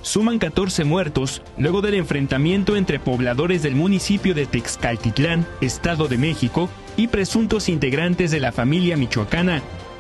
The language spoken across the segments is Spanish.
suman 14 muertos luego del enfrentamiento entre pobladores del municipio de Texcaltitlán, Estado de México, y presuntos integrantes de la familia michoacana.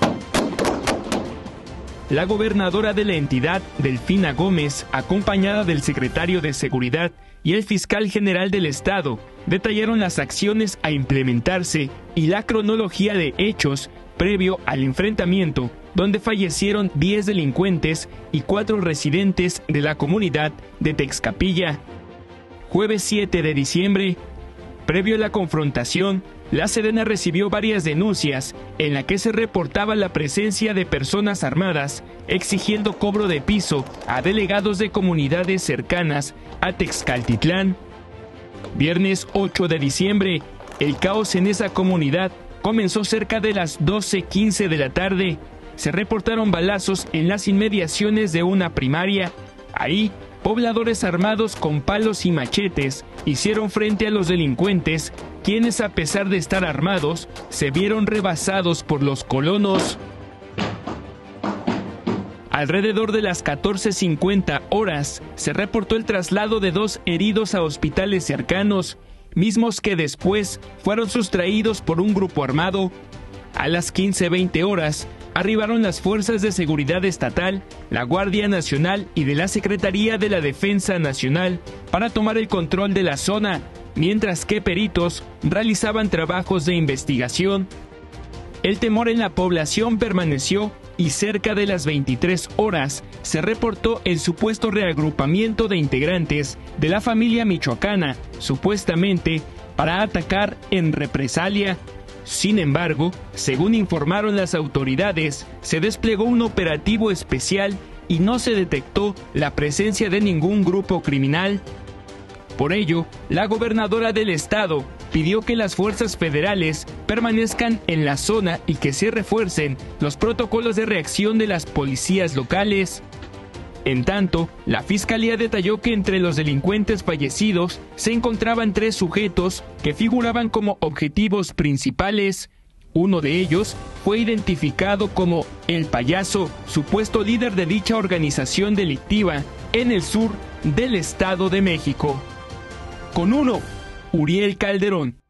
La gobernadora de la entidad, Delfina Gómez, acompañada del secretario de Seguridad y el fiscal general del estado, detallaron las acciones a implementarse y la cronología de hechos previo al enfrentamiento, donde fallecieron 10 delincuentes y 4 residentes de la comunidad de Texcapilla. Jueves 7 de diciembre, previo a la confrontación, la Sedena recibió varias denuncias en las que se reportaba la presencia de personas armadas exigiendo cobro de piso a delegados de comunidades cercanas a Texcaltitlán. Viernes 8 de diciembre, el caos en esa comunidad comenzó cerca de las 12:15 de la tarde. Se reportaron balazos en las inmediaciones de una primaria. Ahí, pobladores armados con palos y machetes hicieron frente a los delincuentes, quienes, a pesar de estar armados, se vieron rebasados por los colonos. Alrededor de las 14:50 horas, se reportó el traslado de 2 heridos a hospitales cercanos, mismos que después fueron sustraídos por un grupo armado. A las 15:20 horas, arribaron las fuerzas de seguridad estatal, la Guardia Nacional y de la Secretaría de la Defensa Nacional para tomar el control de la zona, mientras que peritos realizaban trabajos de investigación. El temor en la población permaneció y cerca de las 23 horas se reportó el supuesto reagrupamiento de integrantes de la familia michoacana, supuestamente para atacar en represalia. Sin embargo, según informaron las autoridades, se desplegó un operativo especial y no se detectó la presencia de ningún grupo criminal. Por ello, la gobernadora del estado pidió que las fuerzas federales permanezcan en la zona y que se refuercen los protocolos de reacción de las policías locales. En tanto, la fiscalía detalló que entre los delincuentes fallecidos se encontraban 3 sujetos que figuraban como objetivos principales. Uno de ellos fue identificado como El Payaso, supuesto líder de dicha organización delictiva en el sur del Estado de México. Con 1, Uriel Calderón.